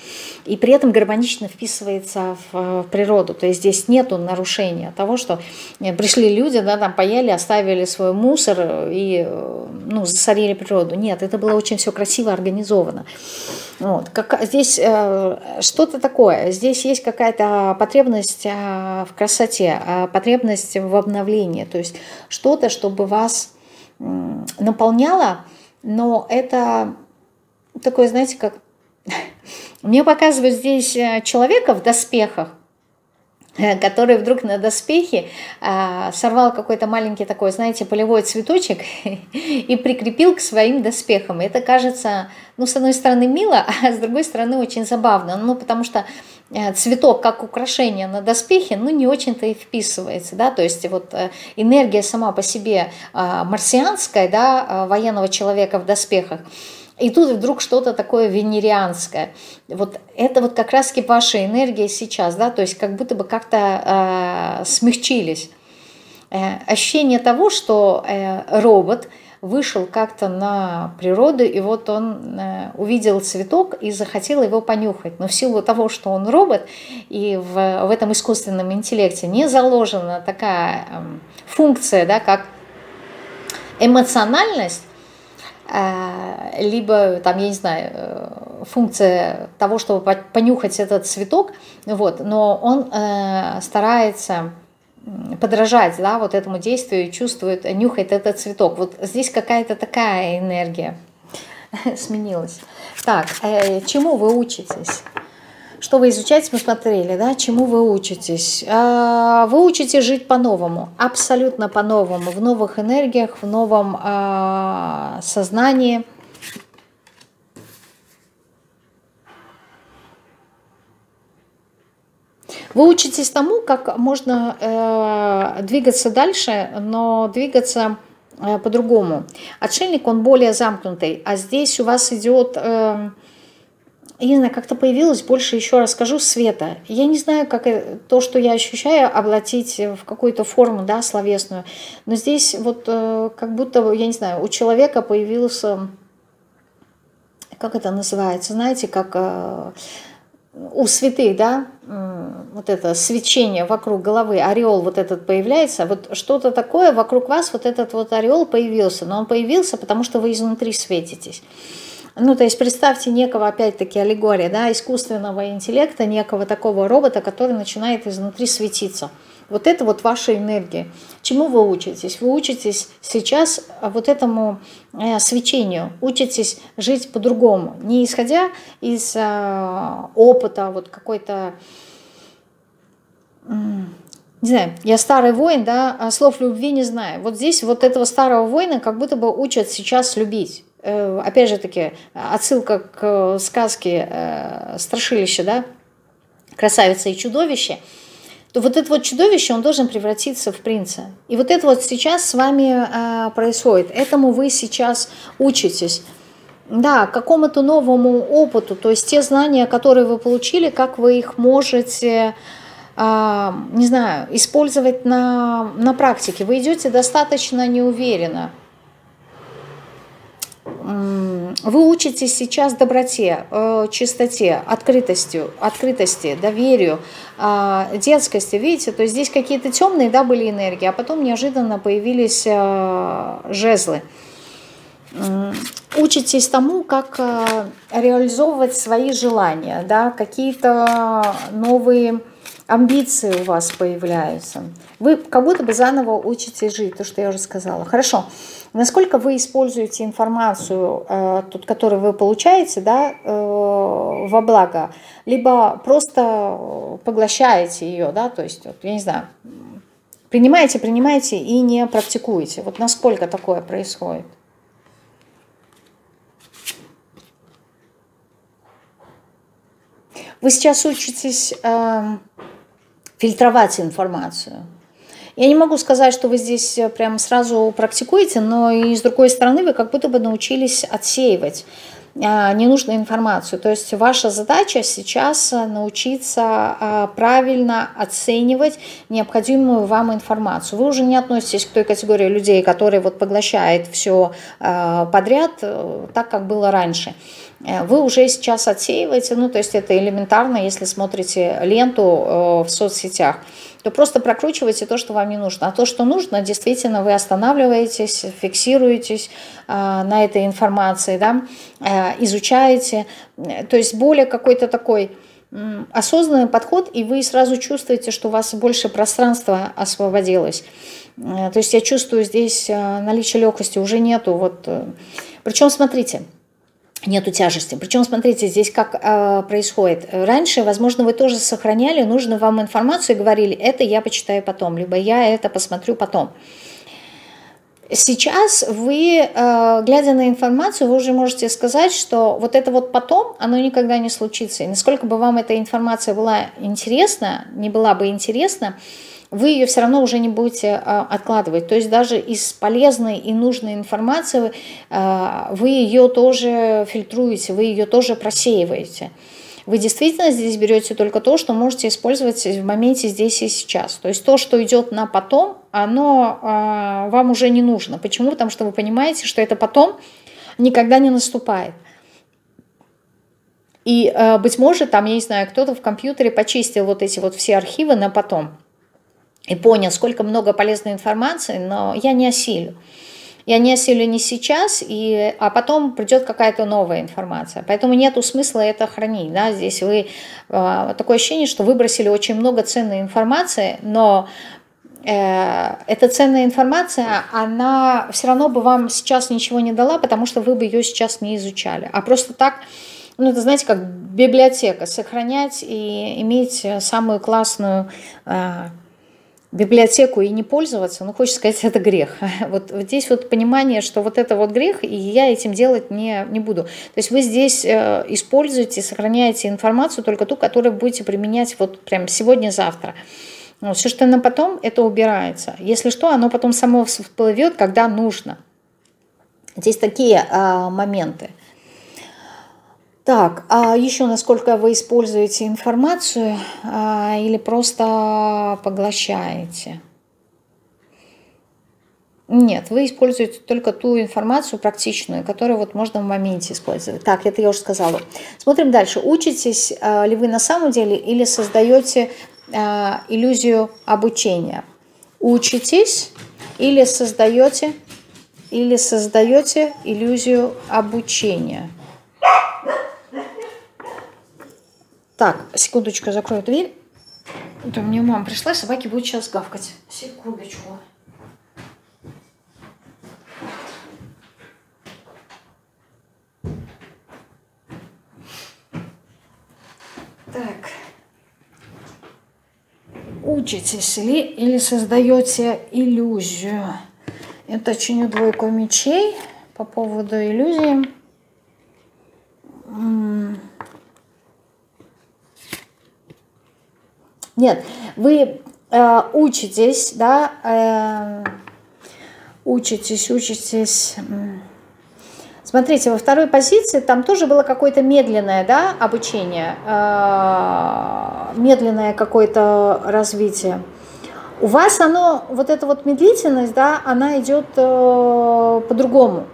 и при этом гармонично вписывается в природу. То есть здесь нету нарушения того, что пришли люди, да, там поели, оставили свой мусор и, ну, засорили природу. Нет, это было очень все красиво организовано. Вот. Как, здесь э, что-то такое. Здесь есть какая-то потребность э, в красоте, э, потребность в обновлении. То есть что-то, чтобы вас э, наполняло, но это такое, знаете, как... Мне показывают здесь человека в доспехах, который вдруг на доспехе а, сорвал какой-то маленький такой, знаете, полевой цветочек и прикрепил к своим доспехам. Это кажется, ну, с одной стороны мило, а с другой стороны очень забавно. Ну, потому что цветок как украшение на доспехе, ну, не очень-то и вписывается, да, то есть вот энергия сама по себе а, марсианская, да, военного человека в доспехах, и тут вдруг что-то такое венерианское. Вот это вот как раз-таки ваша энергия сейчас, да, то есть как будто бы как-то э, смягчились. Э, ощущение того, что э, робот вышел как-то на природу, и вот он э, увидел цветок и захотел его понюхать. Но в силу того, что он робот, и в, в этом искусственном интеллекте не заложена такая э, функция, да, как эмоциональность, либо там, я не знаю, функция того, чтобы понюхать этот цветок, вот, но он э, старается подражать, да, вот этому действию, чувствует, нюхает этот цветок. Вот здесь какая-то такая энергия сменилась. Так, э, чему вы учитесь? Что вы изучаете, мы смотрели, да, чему вы учитесь? Вы учитесь жить по-новому, абсолютно по-новому, в новых энергиях, в новом сознании. Вы учитесь тому, как можно двигаться дальше, но двигаться по-другому. Отшельник, он более замкнутый, а здесь у вас идет... Я не знаю, как-то появилось, больше еще расскажу, света. Я не знаю, как то, что я ощущаю, облатить в какую-то форму, да, словесную. Но здесь вот как будто, я не знаю, у человека появился, как это называется, знаете, как у святых, да, вот это свечение вокруг головы, ореол вот этот появляется, вот что-то такое вокруг вас, вот этот вот ореол появился. Но он появился, потому что вы изнутри светитесь. Ну, то есть представьте некого, опять-таки, аллегория, да, искусственного интеллекта, некого такого робота, который начинает изнутри светиться. Вот это вот ваша энергия. Чему вы учитесь? Вы учитесь сейчас вот этому э, свечению, учитесь жить по-другому, не исходя из э, опыта, вот какой-то... Э, не знаю, я старый воин, да, а слов любви не знаю. Вот здесь вот этого старого воина как будто бы учат сейчас любить. Опять же таки, отсылка к сказке «Страшилище», да, «Красавица и чудовище», то вот это вот чудовище, он должен превратиться в принца. И вот это вот сейчас с вами происходит. Этому вы сейчас учитесь. Да, какому-то новому опыту, то есть те знания, которые вы получили, как вы их можете... не знаю, использовать на, на практике. Вы идете достаточно неуверенно. Вы учитесь сейчас доброте, чистоте, открытости, открытости, доверию, детскости. Видите, то есть здесь какие-то темные, да, были энергии, а потом неожиданно появились жезлы. Учитесь тому, как реализовывать свои желания, да, какие-то новые амбиции у вас появляются. Вы как будто бы заново учитесь жить, то, что я уже сказала. Хорошо. Насколько вы используете информацию, э, тут, которую вы получаете, да, э, во благо, либо просто поглощаете ее, да, то есть, вот, я не знаю, принимаете, принимаете и не практикуете. Вот насколько такое происходит? Вы сейчас учитесь э, фильтровать информацию. Я не могу сказать, что вы здесь прямо сразу практикуете, но и с другой стороны вы как будто бы научились отсеивать ненужную информацию. То есть ваша задача сейчас научиться правильно оценивать необходимую вам информацию. Вы уже не относитесь к той категории людей, которые вот поглощают все подряд, так как было раньше. вы уже сейчас отсеиваете, ну, то есть это элементарно, если смотрите ленту в соцсетях, то просто прокручивайте то, что вам не нужно. А то, что нужно, действительно вы останавливаетесь, фиксируетесь на этой информации, да, изучаете. То есть более какой-то такой осознанный подход, и вы сразу чувствуете, что у вас больше пространства освободилось. То есть я чувствую здесь наличие легкости, уже нету. Вот. Причем, смотрите, нету тяжести. Причем, смотрите, здесь как э, происходит. Раньше, возможно, вы тоже сохраняли нужную вам информацию и говорили, это я почитаю потом, либо я это посмотрю потом. Сейчас вы, э, глядя на информацию, вы уже можете сказать, что вот это вот потом, оно никогда не случится. И насколько бы вам эта информация была интересна, не была бы интересна, вы ее все равно уже не будете а, откладывать. То есть даже из полезной и нужной информации а, вы ее тоже фильтруете, вы ее тоже просеиваете. Вы действительно здесь берете только то, что можете использовать в моменте здесь и сейчас. То есть то, что идет на потом, оно а, вам уже не нужно. Почему? Потому что вы понимаете, что это потом никогда не наступает. И, а, быть может, там, я не знаю, кто-то в компьютере почистил вот эти вот все архивы на потом. И понял, сколько много полезной информации, но я не осилю. Я не осилю не сейчас, и, а потом придет какая-то новая информация. Поэтому нету смысла это хранить. Да? Здесь вы э, такое ощущение, что выбросили очень много ценной информации, но э, эта ценная информация, она все равно бы вам сейчас ничего не дала, потому что вы бы ее сейчас не изучали. А просто так, ну это знаете, как библиотека, сохранять и иметь самую классную э, библиотеку и не пользоваться, ну, хочется сказать, это грех. Вот, вот здесь вот понимание, что вот это вот грех, и я этим делать не, не буду. То есть вы здесь э, используете, сохраняете информацию только ту, которую будете применять вот прям сегодня-завтра. Вот, все, что на потом, это убирается. Если что, оно потом само всплывет, когда нужно. Здесь такие э, моменты. Так, а еще насколько вы используете информацию а, или просто поглощаете? Нет, вы используете только ту информацию практичную, которую вот можно в моменте использовать. Так, это я уже сказала. Смотрим дальше. Учитесь а, ли вы на самом деле или создаете а, иллюзию обучения? Учитесь или создаете, или создаете иллюзию обучения? Так, секундочку, я закрою дверь. Это мне мама пришла, собаки будут сейчас гавкать. Секундочку. Так. Учитесь ли или создаете иллюзию? Это чиню двойку мечей по поводу иллюзии. Нет, вы э, учитесь, да, э, учитесь, учитесь. Смотрите, во второй позиции там тоже было какое-то медленное, да, обучение, э, медленное какое-то развитие. У вас оно, вот эта вот медлительность, да, она идет э, по-другому.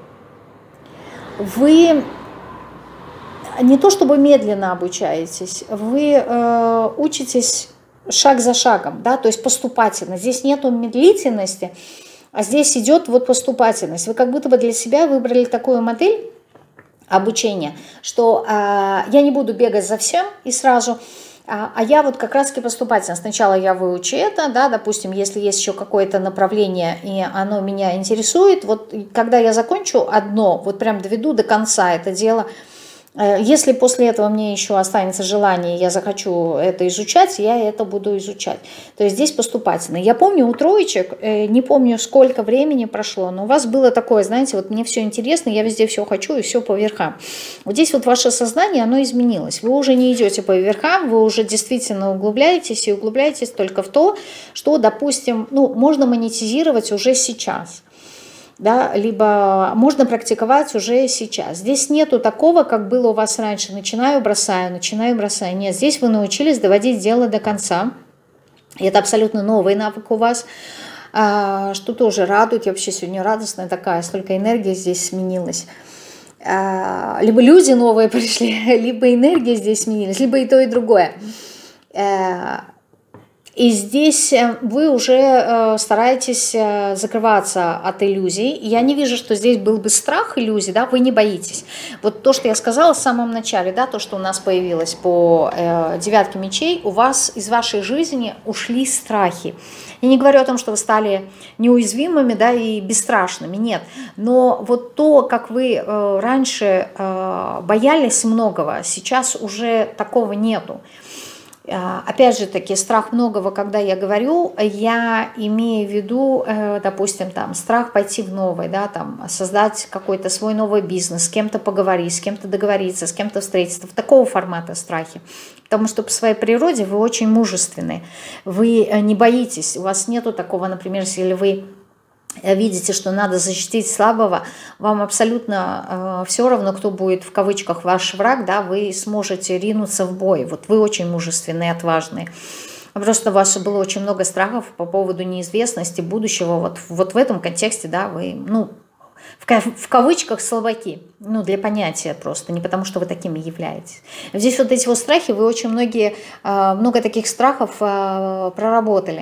Вы не то чтобы медленно обучаетесь, вы э, учитесь шаг за шагом, да, то есть поступательно. Здесь нету медлительности, а здесь идет вот поступательность. Вы как будто бы для себя выбрали такую модель обучения, что э, я не буду бегать за всем и сразу, а, а я вот как раз-таки поступательно. Сначала я выучу это, да, допустим, если есть еще какое-то направление, и оно меня интересует, вот когда я закончу одно, вот прям доведу до конца это дело. Если после этого мне еще останется желание, я захочу это изучать, я это буду изучать. То есть здесь поступательно. Я помню у троечек, не помню сколько времени прошло, но у вас было такое, знаете, вот мне все интересно, я везде все хочу и все по верхам. Вот здесь вот ваше сознание, оно изменилось. Вы уже не идете по верхам, вы уже действительно углубляетесь и углубляетесь только в то, что, допустим, ну, можно монетизировать уже сейчас. Да, либо можно практиковать уже сейчас. Здесь нету такого, как было у вас раньше. Начинаю, бросаю, начинаю, бросаю. Нет, здесь вы научились доводить дело до конца. И это абсолютно новый навык у вас, что тоже радует. Я вообще сегодня радостная такая, столько энергии здесь сменилось. Либо люди новые пришли, либо энергия здесь сменилась, либо и то, и другое. И здесь вы уже стараетесь закрываться от иллюзий. Я не вижу, что здесь был бы страх иллюзий, да, вы не боитесь. Вот то, что я сказала в самом начале, да, то, что у нас появилось по э, девятке мечей, у вас из вашей жизни ушли страхи. Я не говорю о том, что вы стали неуязвимыми, да, и бесстрашными, нет. Но вот то, как вы э, раньше э, боялись многого, сейчас уже такого нету. Опять же таки, страх многого, когда я говорю, я имею в виду, допустим, там, страх пойти в новое, да, там, создать какой-то свой новый бизнес, с кем-то поговорить, с кем-то договориться, с кем-то встретиться, в такого формата страхи. Потому что по своей природе вы очень мужественны, вы не боитесь, у вас нету такого, например, если вы видите, что надо защитить слабого, вам абсолютно э, все равно, кто будет в кавычках ваш враг, да, вы сможете ринуться в бой. Вот вы очень мужественные, отважные. Просто у вас было очень много страхов по поводу неизвестности будущего. Вот, вот в этом контексте, да, вы, ну, в, в кавычках слабаки, ну, для понятия просто, не потому что вы такими являетесь. Здесь вот эти вот страхи, вы очень многие, э, много таких страхов э, проработали.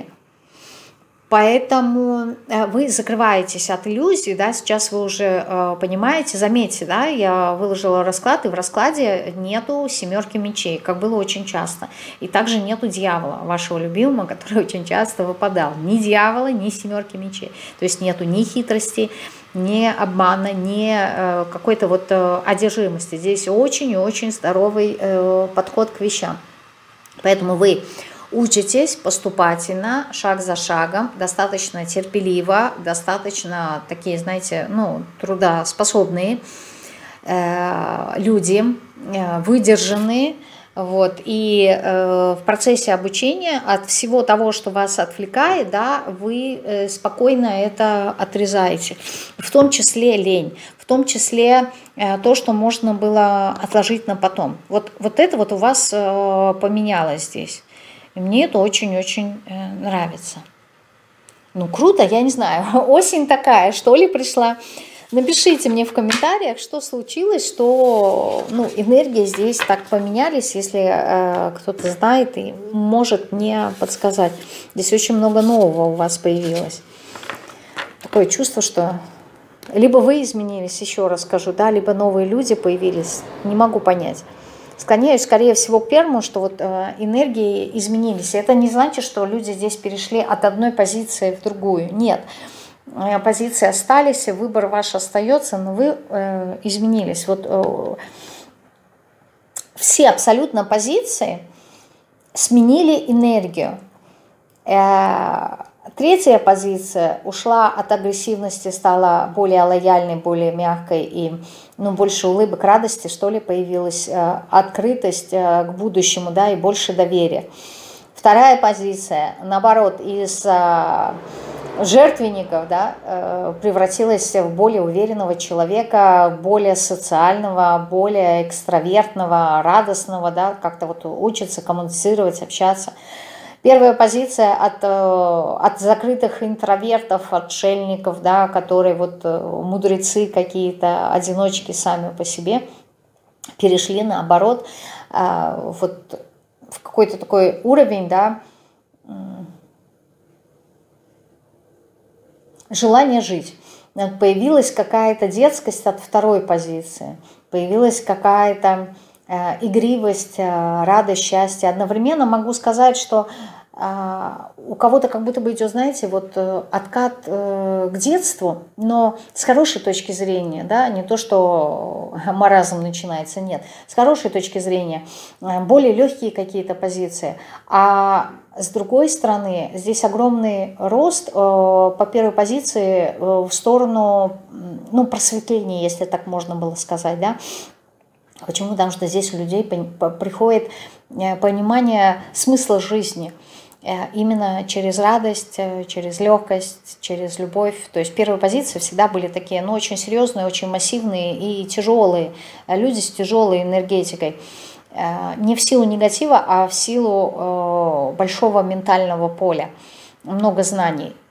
Поэтому вы закрываетесь от иллюзий, да, сейчас вы уже э, понимаете, заметьте, да, я выложила расклад, и в раскладе нету семерки мечей, как было очень часто. И также нету дьявола, вашего любимого, который очень часто выпадал. Ни дьявола, ни семерки мечей. То есть нету ни хитрости, ни обмана, ни э, какой-то вот э, одержимости. Здесь очень и очень здоровый э, подход к вещам. Поэтому вы учитесь поступательно, шаг за шагом, достаточно терпеливо, достаточно такие, знаете, ну, трудоспособные э, люди, э, выдержанные. Вот, и э, в процессе обучения от всего того, что вас отвлекает, да, вы э, спокойно это отрезаете. В том числе лень, в том числе э, то, что можно было отложить на потом. Вот, вот это вот у вас э, поменялось здесь. И мне это очень-очень э, нравится. Ну, круто, я не знаю. Осень такая, что ли, пришла. Напишите мне в комментариях, что случилось, что, ну, энергии здесь так поменялись, если э, кто-то знает и может мне подсказать. Здесь очень много нового у вас появилось. Такое чувство, что либо вы изменились, еще раз скажу, да, либо новые люди появились. Не могу понять. Склоняюсь, скорее всего, к первому, что вот э, энергии изменились. Это не значит, что люди здесь перешли от одной позиции в другую. Нет. Э, позиции остались, выбор ваш остается, но вы э, изменились. Вот э, все абсолютно позиции сменили энергию. Э, Третья позиция ушла от агрессивности, стала более лояльной, более мягкой и, ну, больше улыбок, радости, что ли, появилась, э, открытость э, к будущему, да, и больше доверия. Вторая позиция, наоборот, из э, жертвенников, да, э, превратилась в более уверенного человека, более социального, более экстравертного, радостного, да, как-то вот учится коммуницировать, общаться. Первая позиция от, от закрытых интровертов, отшельников, да, которые вот мудрецы какие-то, одиночки сами по себе, перешли наоборот вот в какой-то такой уровень, да, желания жить. Появилась какая-то детскость от второй позиции, появилась какая-то игривость, радость, счастье. Одновременно могу сказать, что у кого-то как будто бы идет, знаете, вот откат к детству, но с хорошей точки зрения, да, не то, что маразм начинается, нет, с хорошей точки зрения, более легкие какие-то позиции. А с другой стороны, здесь огромный рост по первой позиции в сторону, ну, просветления, если так можно было сказать, да. Почему? Потому что здесь у людей приходит понимание смысла жизни. Именно через радость, через легкость, через любовь. То есть первые позиции всегда были такие, ну, очень серьезные, очень массивные и тяжелые. Люди с тяжелой энергетикой. Не в силу негатива, а в силу большого ментального поля. Много знаний.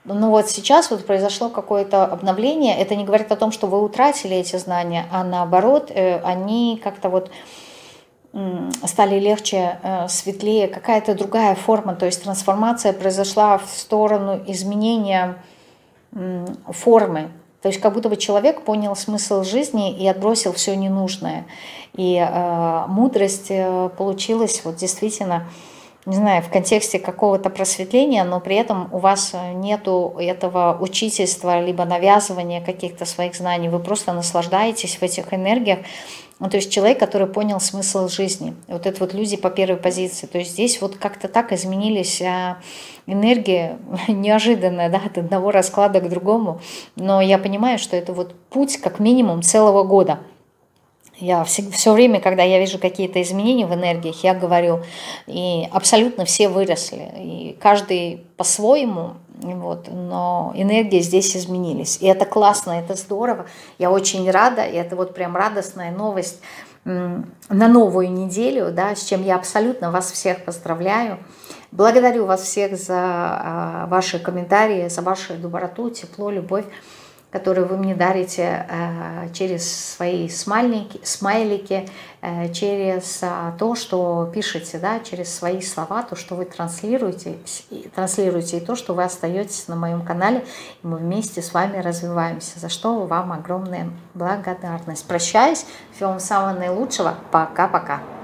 Но вот сейчас вот произошло какое-то обновление. Это не говорит о том, что вы утратили эти знания, а наоборот, они как-то вот стали легче, светлее, какая-то другая форма. То есть трансформация произошла в сторону изменения формы. То есть как будто бы человек понял смысл жизни и отбросил все ненужное. И э, мудрость получилась вот действительно, не знаю, в контексте какого-то просветления, но при этом у вас нету этого учительства, либо навязывания каких-то своих знаний. Вы просто наслаждаетесь в этих энергиях. Ну, то есть человек, который понял смысл жизни. Вот это вот люди по первой позиции. То есть здесь вот как-то так изменились энергии, неожиданно, да, от одного расклада к другому. Но я понимаю, что это вот путь как минимум целого года. Я все, все время, когда я вижу какие-то изменения в энергиях, я говорю, и абсолютно все выросли, и каждый по-своему, вот, но энергии здесь изменились. И это классно, это здорово, я очень рада, и это вот прям радостная новость на новую неделю, да, с чем я абсолютно вас всех поздравляю. Благодарю вас всех за ваши комментарии, за вашу доброту, тепло, любовь, которые вы мне дарите э, через свои смайлики, смайлики э, через э, то, что пишете, да, через свои слова, то, что вы транслируете, и, транслируете, и то, что вы остаетесь на моем канале, и мы вместе с вами развиваемся, за что вам огромная благодарность. Прощаюсь, всего вам самого наилучшего, пока-пока.